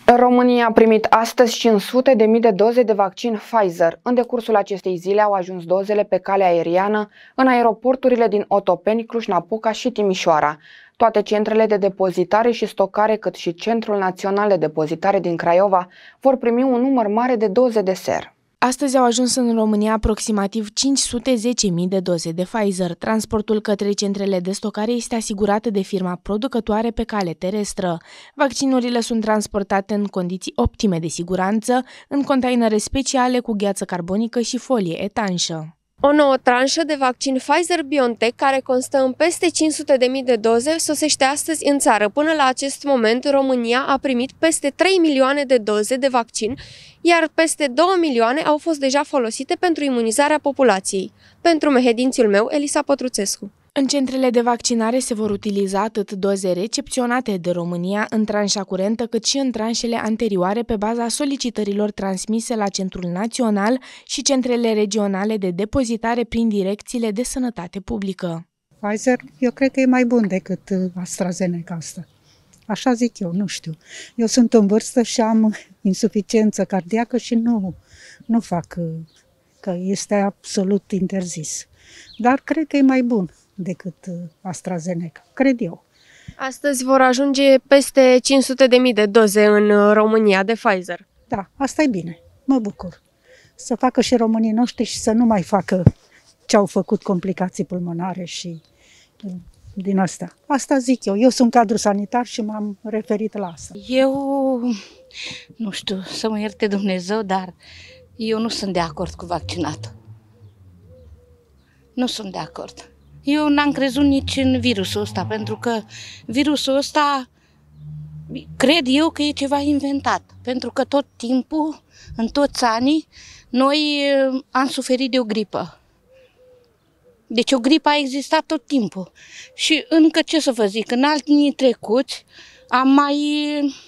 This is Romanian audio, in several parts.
România a primit astăzi 500.000 de doze de vaccin Pfizer. În decursul acestei zile au ajuns dozele pe cale aeriană în aeroporturile din Otopeni, Cluj-Napoca și Timișoara. Toate centrele de depozitare și stocare, cât și Centrul Național de Depozitare din Craiova, vor primi un număr mare de doze de ser. Astăzi au ajuns în România aproximativ 510.000 de doze de Pfizer. Transportul către centrele de stocare este asigurat de firma producătoare pe cale terestră. Vaccinurile sunt transportate în condiții optime de siguranță, în containere speciale cu gheață carbonică și folie etanșă. O nouă tranșă de vaccin Pfizer-BioNTech, care constă în peste 500.000 de doze, sosește astăzi în țară. Până la acest moment, România a primit peste 3 milioane de doze de vaccin, iar peste 2 milioane au fost deja folosite pentru imunizarea populației. Pentru mehedințiul meu, Elisa Pătruțescu. În centrele de vaccinare se vor utiliza atât doze recepționate de România în tranșa curentă, cât și în tranșele anterioare pe baza solicitărilor transmise la Centrul Național și centrele regionale de depozitare prin direcțiile de sănătate publică. Pfizer, eu cred că e mai bun decât AstraZeneca asta. Așa zic eu, nu știu. Eu sunt în vârstă și am insuficiență cardiacă și nu fac, că este absolut interzis. Dar cred că e mai bun decât AstraZeneca, cred eu. Astăzi vor ajunge peste 500.000 de doze în România de Pfizer. Da, asta e bine, mă bucur. Să facă și românii noștri și să nu mai facă ce au făcut, complicații pulmonare și din astea. Asta zic eu. Eu sunt cadru sanitar și m-am referit la asta. Eu, nu știu, să mă ierte Dumnezeu, dar eu nu sunt de acord cu vaccinatul. Nu sunt de acord. Eu n-am crezut nici în virusul ăsta, pentru că virusul ăsta, cred eu că e ceva inventat. Pentru că tot timpul, în toți anii, noi am suferit de o gripă. Deci o gripă a existat tot timpul. Și încă ce să vă zic, în anii trecuți am mai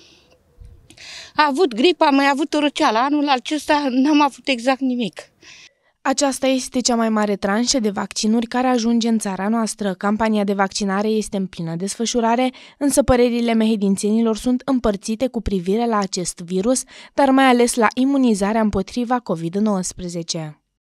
avut gripă, am mai avut o răceală. Anul acesta n-am avut exact nimic. Aceasta este cea mai mare tranșă de vaccinuri care ajunge în țara noastră. Campania de vaccinare este în plină desfășurare, însă părerile mehedințenilor sunt împărțite cu privire la acest virus, dar mai ales la imunizarea împotriva COVID-19.